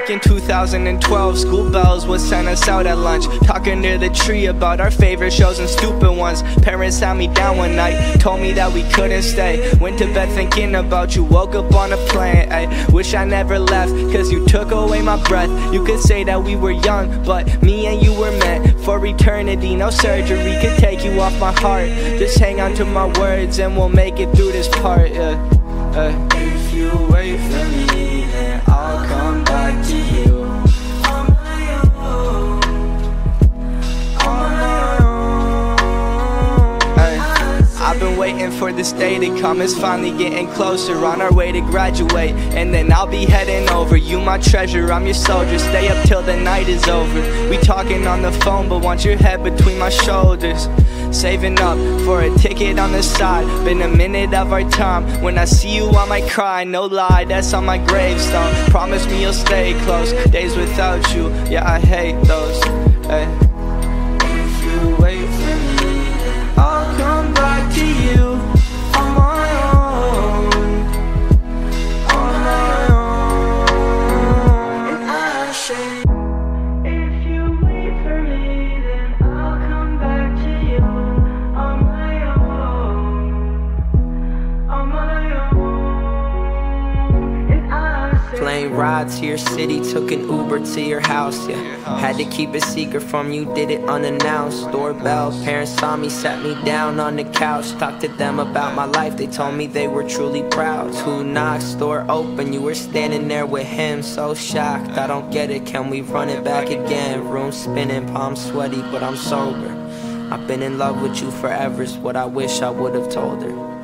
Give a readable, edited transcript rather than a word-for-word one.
Back in 2012, school bells would send us out at lunch, talking near the tree about our favorite shows and stupid ones. Parents sat me down one night, told me that we couldn't stay. Went to bed thinking about you, woke up on a plane. Ay, wish I never left, cause you took away my breath. You could say that we were young, but me and you were meant for eternity. No surgery could take you off my heart. Just hang on to my words and we'll make it through this part. If you wait for me, then I'll come back to you. On my own, on my own. I've been waiting for this day to come. It's finally getting closer, on our way to graduate, and then I'll be heading over. You my treasure, I'm your soldier. Stay up till the night is over. We talking on the phone, but want your head between my shoulders. Saving up for a ticket on the side. Been a minute of our time. When I see you I might cry, no lie, that's on my gravestone. Promise me you'll stay close. Days without you, yeah, I hate those. Hey. If you wait for me, I'll come back to you. On my own, on my own. And I say, if you wait for me, then I'll come back to you. On my own, on my own. And I say, plane ride to your city, took an Uber to your house, yeah. Had to keep it secret from you, did it unannounced. Doorbell, parents saw me, sat me down on the couch. Talked to them about my life, they told me they were truly proud. Who knocks, door open, you were standing there with him. So shocked, I don't get it, can we run it back again? Room spinning, palms sweaty, but I'm sober. I've been in love with you forever, is what I wish I would've told her.